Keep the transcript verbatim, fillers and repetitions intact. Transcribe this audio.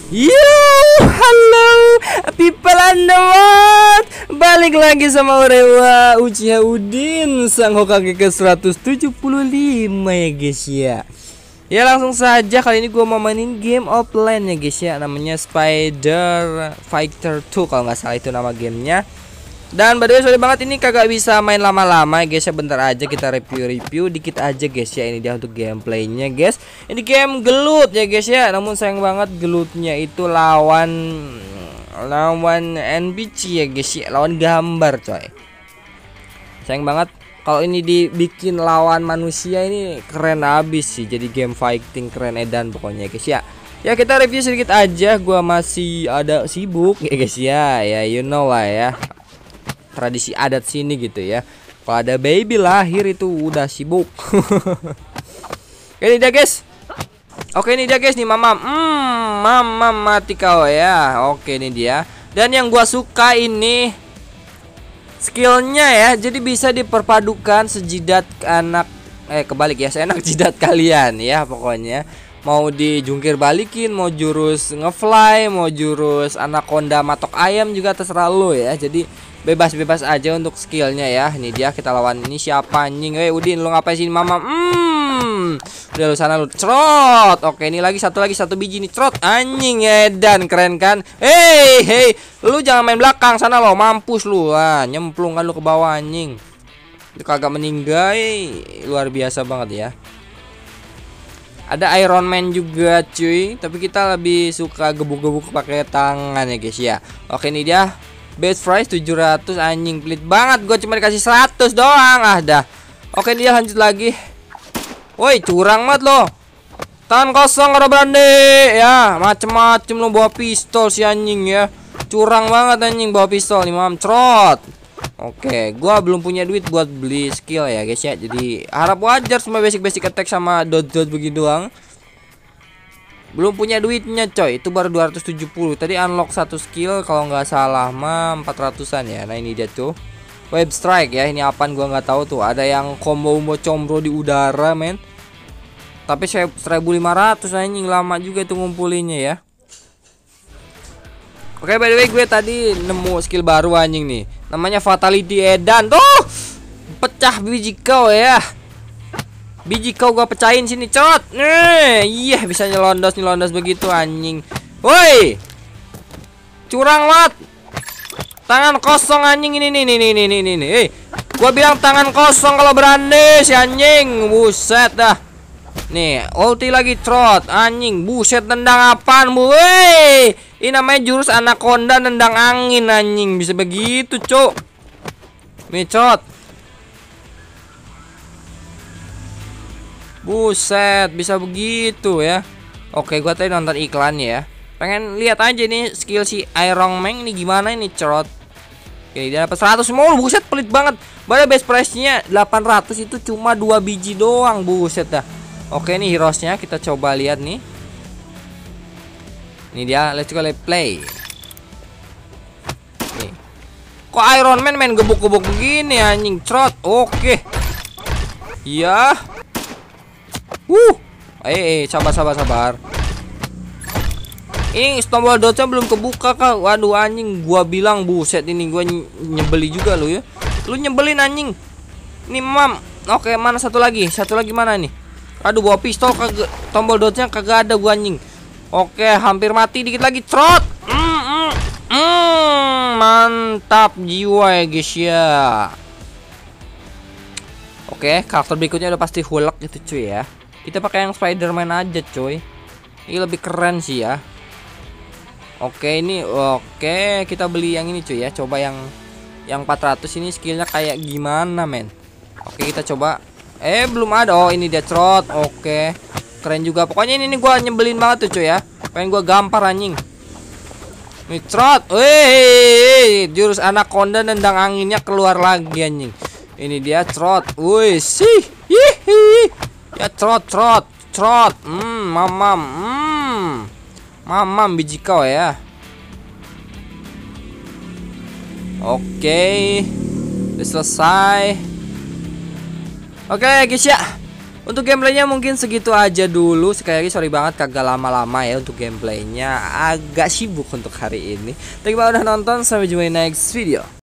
Yo, halo people and the world. Balik lagi sama Urewa Uchiha Udin, sang Hokage ke seratus tujuh puluh lima ya guys ya. Ya langsung saja, kali ini gue mau mainin game offline ya guys ya. Namanya Spider Fighter two kalau nggak salah itu nama gamenya. Dan by the way sorry banget ini kagak bisa main lama-lama ya guys ya. Bentar aja kita review-review dikit aja guys ya. Ini dia untuk gameplaynya guys. Ini game gelut ya guys ya. Namun sayang banget gelutnya itu lawan Lawan N P C ya guys ya. Lawan gambar coy. Sayang banget. Kalau ini dibikin lawan manusia ini keren abis sih. Jadi game fighting keren edan pokoknya guys ya. Ya kita review sedikit aja. Gua masih ada sibuk ya guys ya. Ya you know lah ya, tradisi adat sini gitu ya. Kalau ada baby lahir itu udah sibuk. Ini dia guys. Oke ini dia guys nih mamam. Hmm, mamam mati kau ya. Oke ini dia. Dan yang gua suka ini skillnya ya. Jadi bisa diperpadukan sejidat anak eh kebalik ya, seenak jidat kalian ya pokoknya. Mau dijungkir balikin, mau jurus ngefly, mau jurus anaconda matok ayam juga terserah lo ya. Jadi bebas-bebas aja untuk skillnya ya. Ini dia kita lawan ini siapa anjing. Eh Udin lu ngapain sini mama? Hmm. Udah lu sana lu trot. Oke ini lagi satu lagi satu biji nih trot. Anjing edan keren kan? Hei hei lu jangan main belakang sana lo, mampus lu. Ah nyemplung kan lu ke bawah anjing. Itu kagak meninggal. Luar biasa banget ya. Ada Iron Man juga cuy, tapi kita lebih suka gebuk-gebuk pakai tangan ya guys ya. Oke ini dia. Best price tujuh ratus anjing pelit banget, gue cuma dikasih seratus doang. Ah dah. Oke dia lanjut lagi. Woi curang banget lo. Tangan kosong kalau berani ya. Macem-macem lo bawa pistol si anjing ya. Curang banget anjing bawa pistol nih mam trot. Oke gua belum punya duit buat beli skill ya guys ya. Jadi harap wajar semua basic-basic attack sama dodge-dodge begitu doang. Belum punya duitnya coy. Itu baru dua ratus tujuh puluh. Tadi unlock satu skill kalau nggak salah mah empat ratusan ya. Nah ini dia tuh web strike ya. Ini apaan gua nggak tahu tuh. Ada yang combo combo combro di udara men. Tapi seribu lima ratus anjing, lama juga itu ngumpulinnya ya. Oke by the way gue tadi nemu skill baru anjing nih. Namanya fatality edan. Tuh pecah biji kau ya. Biji kau gua pecahin sini cot. Nih, iya bisa nyelondos nyelondos begitu anjing. Woi. Curang banget. Tangan kosong anjing ini nih nih nih nih nih nih. Eh, gua bilang tangan kosong kalau berani si anjing. Buset dah. Nih, ulti lagi trot anjing. Buset tendang apaan, Bu? Woi. Ini namanya jurus anaconda nendang angin anjing. Bisa begitu, Cuk. Nih, trot. Buset, bisa begitu ya. Oke, gua tadi nonton iklannya ya. Pengen lihat aja nih skill si Iron Man ini gimana ini, cerot. Oke, dia dapat seratus mulu. Buset, pelit banget. Padahal best price-nya delapan ratus itu cuma dua biji doang, buset dah. Oke, nih heroes-nya kita coba lihat nih. Ini dia, let's go let's play. Nih. Kok Iron Man main gebuk-gebuk begini anjing, cerot. Oke. Iya. Wuh, eh, eh, sabar, sabar, sabar. Ini tombol dodge belum kebuka kak. Waduh anjing, gua bilang buset ini gua nyebeli juga lu ya. Lu nyebelin anjing. Nih mam. Oke, mana satu lagi? Satu lagi mana nih? Aduh, bawa pistol kagak, tombol dodge-nya kagak ada gua anjing. Oke, hampir mati dikit lagi. Trot. Mm, mm, mm, mantap jiwa ya guys ya. Oke, karakter berikutnya udah pasti Hulk gitu cuy ya. Kita pakai yang Spider-Man aja coy. Ini lebih keren sih ya. Oke ini oke kita beli yang ini cuy ya. Coba yang yang empat ratus ini skillnya kayak gimana men. Oke kita coba. Eh belum ada. Oh ini dia trot. Oke keren juga. Pokoknya ini nih gua nyebelin banget tuh cuy ya. Pengen gua gampar anjing. Nih trot. Wih jurus anaconda nendang anginnya keluar lagi anjing. Ini dia trot. Wih sih. Hihi. Ya trot trot trot. Hmm mamam. Hmm. Mamam biji kau ya. Oke. Udah selesai. Oke guys ya. Untuk gameplaynya mungkin segitu aja dulu. Sekali lagi sorry banget kagak lama-lama ya untuk gameplaynya, agak sibuk untuk hari ini. Terima kasih udah nonton, sampai jumpa di next video.